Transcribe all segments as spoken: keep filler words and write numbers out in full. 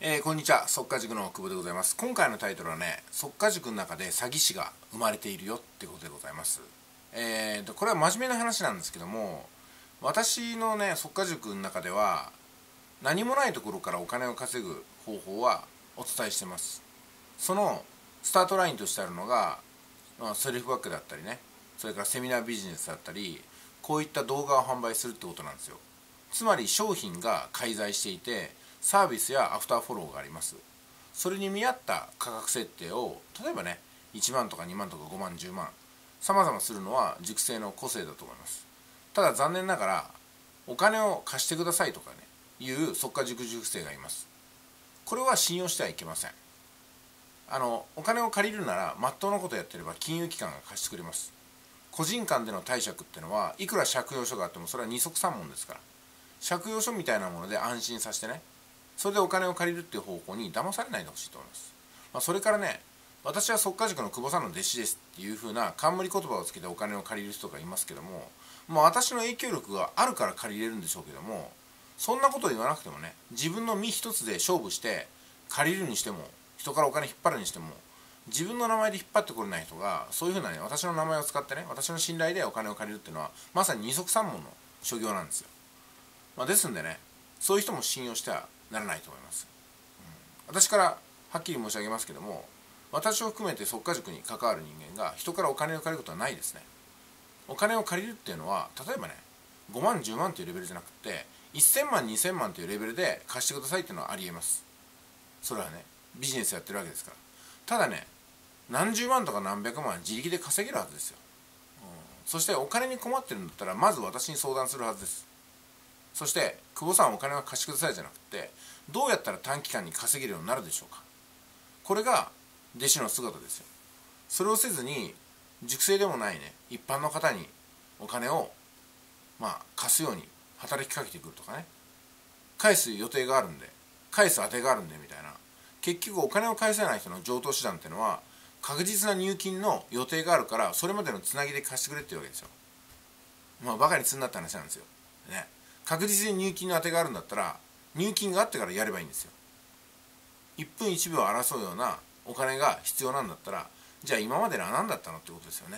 えー、こんにちは、速稼塾の久保でございます。今回のタイトルはね、速稼塾の中で詐欺師が生まれているよってことでございます。えーと、これは真面目な話なんですけども、私のね、速稼塾の中では、何もないところからお金を稼ぐ方法はお伝えしてます。そのスタートラインとしてあるのが、まあ、セルフバックだったりね、それからセミナービジネスだったり、こういった動画を販売するってことなんですよ。つまり商品が介在していて、サービスやアフターフォローがあります。それに見合った価格設定を、例えばね、いちまんとかにまんとかごまん、じゅうまん、様々するのは塾生の個性だと思います。ただ残念ながら、お金を貸してくださいとかね、いう速稼塾塾生がいます。これは信用してはいけません。あの、お金を借りるなら、まっとうなことやってれば金融機関が貸してくれます。個人間での貸借っていうのは、いくら借用書があってもそれは二足三門ですから。借用書みたいなもので安心させてね、それでお金を借りるっていう方向に騙されないでほしいと思います。まあ、それからね、私は速稼塾の久保さんの弟子ですっていう風な冠言葉をつけてお金を借りる人がいますけども、まあ、私の影響力があるから借りれるんでしょうけども、そんなこと言わなくてもね、自分の身一つで勝負して借りるにしても、人からお金引っ張るにしても、自分の名前で引っ張ってこれない人がそういう風なね、私の名前を使ってね、私の信頼でお金を借りるっていうのはまさに二足三門の所業なんですよ。まあ、ですんでね、そういう人も信用してはならないと思います。うん、私からはっきり申し上げますけども、私を含めて速稼塾に関わる人間が人からお金を借りることはないですね。お金を借りるっていうのは、例えばね、ごまん、じゅうまんというレベルじゃなくて、せんまん、にせんまんというレベルで貸してくださいっていうのはありえます。それはね、ビジネスやってるわけですから。ただね、何十万とか何百万自力で稼げるはずですよ。うん、そしてお金に困ってるんだったら、まず私に相談するはずです。そして、久保さんお金は貸してくださいじゃなくて、どうやったら短期間に稼げるようになるでしょうか。これが弟子の姿ですよ。それをせずに、塾生でもないね、一般の方にお金を、まあ、貸すように働きかけてくるとかね、返す予定があるんで、返す当てがあるんでみたいな、結局お金を返せない人の常套手段っていうのは、確実な入金の予定があるから、それまでのつなぎで貸してくれっていうわけですよ。まあ、バカにすんなって話なんですよ。ね。確実に入金の当てがあるんだったら、入金があってからやればいいんですよ。いっぷんいちびょう争うようなお金が必要なんだったら、じゃあ今までのは何だったのってことですよね。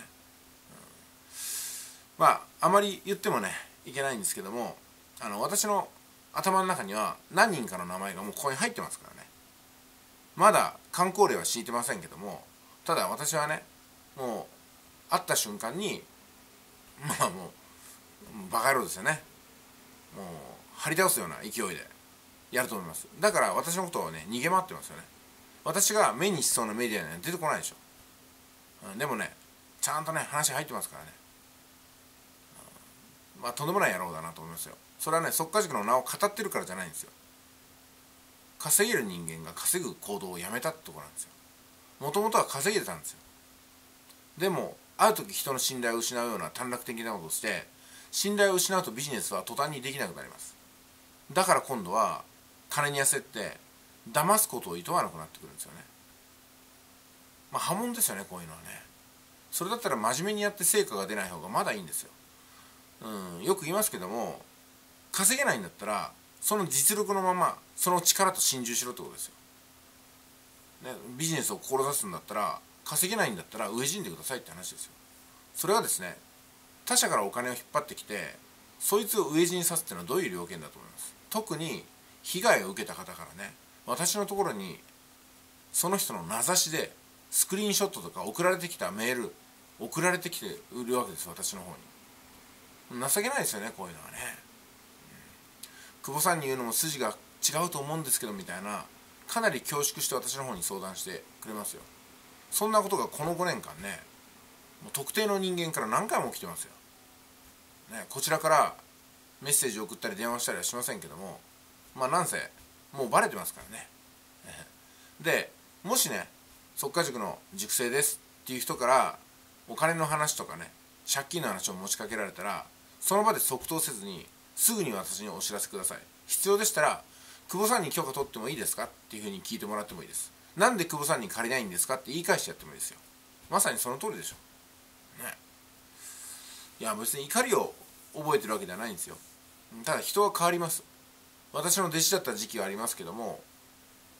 うん、まああまり言ってもねいけないんですけども、あの私の頭の中には何人かの名前がもうここに入ってますからね。まだ箝口令は敷いてませんけども、ただ私はね、もう会った瞬間に、まあもうバカ野郎ですよね。もう張り倒すような勢いでやると思います。だから私のことをね逃げ回ってますよね。私が目にしそうなメディアには出てこないでしょ。うん、でもね、ちゃんとね話入ってますからね。うん、まあとんでもない野郎だなと思いますよ。それはね、速稼塾の名を語ってるからじゃないんですよ。稼げる人間が稼ぐ行動をやめたってところなんですよ。もともとは稼げてたんですよ。でもある時人の信頼を失うような短絡的なことをして、信頼を失うとビジネスは途端にできなくなります。だから今度は金に焦って騙すことを厭わなくなってくるんですよね。まあ破門ですよね、こういうのはね。それだったら真面目にやって成果が出ない方がまだいいんですよ。うん、よく言いますけども、稼げないんだったらその実力のままその力と心中しろってことですよ。ね、ビジネスを志すんだったら、稼げないんだったら飢え死んでくださいって話ですよ。それはですね、他者からお金を引っ張ってきてそいつを飢え死にさすっていうのはどういう了見だと思います。特に被害を受けた方からね、私のところにその人の名指しでスクリーンショットとか送られてきたメール送られてきて売るわけです、私の方に。情けないですよね、こういうのはね。うん、久保さんに言うのも筋が違うと思うんですけどみたいな、かなり恐縮して私の方に相談してくれますよ。そんなことがこのごねんかんね、もう特定の人間から何回も起きてますよ。ね、こちらからメッセージを送ったり電話したりはしませんけども、まあなんせもうバレてますからね。でもしね、速稼塾の塾生ですっていう人からお金の話とかね、借金の話を持ちかけられたら、その場で即答せずにすぐに私にお知らせください。必要でしたら、久保さんに許可取ってもいいですかっていうふうに聞いてもらってもいいです。なんで久保さんに借りないんですかって言い返してやってもいいですよ。まさにその通りでしょね。いや別に怒りを覚えてるわけではないんですよ。ただ人は変わります。私の弟子だった時期はありますけども、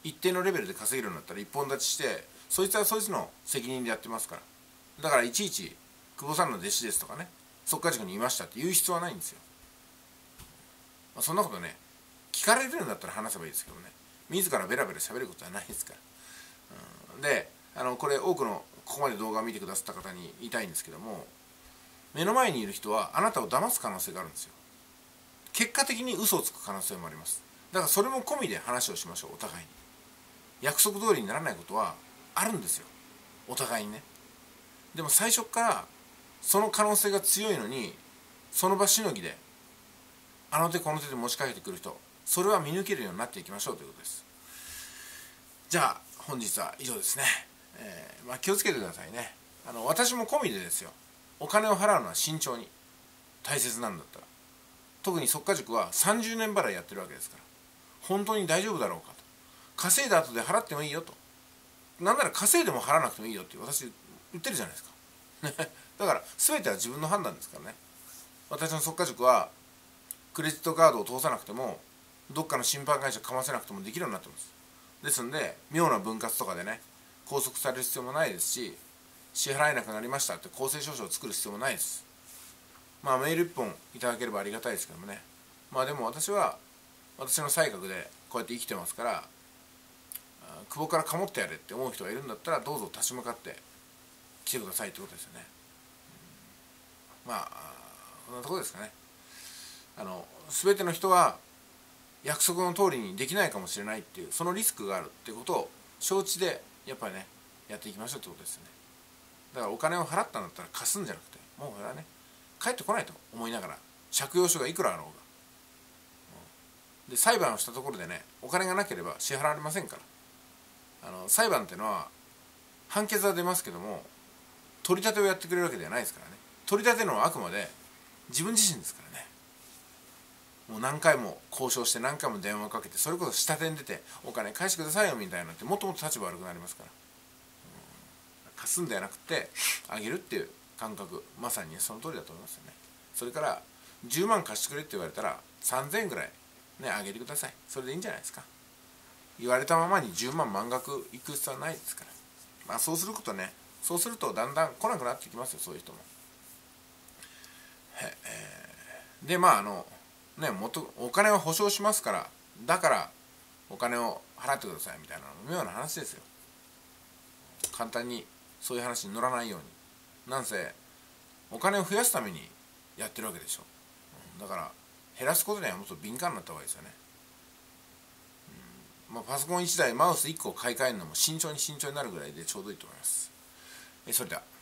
一定のレベルで稼げるようになったら一本立ちして、そいつはそいつの責任でやってますから。だからいちいち久保さんの弟子ですとかね、速稼塾にいましたって言う必要はないんですよ。まあ、そんなことね、聞かれるんだったら話せばいいですけどね、自らベラベラ喋ることはないですから。うん、であのこれ多くのここまで動画を見てくださった方に言いたいんですけども、目の前にいる人はあなたを騙す可能性があるんですよ。結果的に嘘をつく可能性もあります。だからそれも込みで話をしましょう。お互いに約束通りにならないことはあるんですよ、お互いにね。でも最初からその可能性が強いのに、その場しのぎであの手この手で持ちかけてくる人、それは見抜けるようになっていきましょうということです。じゃあ本日は以上ですね。えーまあ、気をつけてくださいね。あの私も込みでですよ。お金を払うのは慎重に、大切なんだったら。特に速稼塾はさんじゅうねん払いやってるわけですから、本当に大丈夫だろうかと。稼いだ後で払ってもいいよと。なんなら稼いでも払わなくてもいいよって私言ってるじゃないですかだから全ては自分の判断ですからね。私の速稼塾はクレジットカードを通さなくても、どっかの審判会社かませなくてもできるようになってます。ですんで妙な分割とかでね、拘束される必要もないですし、支払えなくなりましたって公正証書を作る必要もないです。まあメールいっぽんいただければありがたいですけどもね。まあでも私は私の才覚でこうやって生きてますから、久保からかもってやれって思う人がいるんだったら、どうぞ立ち向かって来てくださいってことですよね。うん、まあこんなところですかね。あの全ての人は約束の通りにできないかもしれないっていう、そのリスクがあるっていうことを承知でやっぱりねやっていきましょうってことですよね。だからお金を払ったんだったら貸すんじゃなくて、もうこれはね帰ってこないと思いながら、借用書がいくらあろうが、うん、で裁判をしたところでね、お金がなければ支払われませんから。あの裁判っていうのは判決は出ますけども、取り立てをやってくれるわけではないですからね。取り立てのはあくまで自分自身ですからね。もう何回も交渉して何回も電話をかけて、それこそ下手に出てお金返してくださいよみたいなって、もっともっと立場悪くなりますから。うん、貸すんではなくてあげるっていう感覚、まさにその通りだと思いますよね。それからじゅうまん貸してくれって言われたらさんぜんえんぐらいねあげてください。それでいいんじゃないですか。言われたままにじゅうまん満額いく必要はないですから。まあそうすることね、そうするとだんだん来なくなってきますよ、そういう人も。へえー、でまああのね、元お金を保証しますから、だからお金を払ってくださいみたいな妙な話ですよ。簡単にそういう話に乗らないように。なんせお金を増やすためにやってるわけでしょ。だから減らすことにはもっと敏感になった方がいいですよね。うん、まあ、パソコンいちだいマウスいっこを買い替えるのも慎重に慎重になるぐらいでちょうどいいと思います。えそれでは。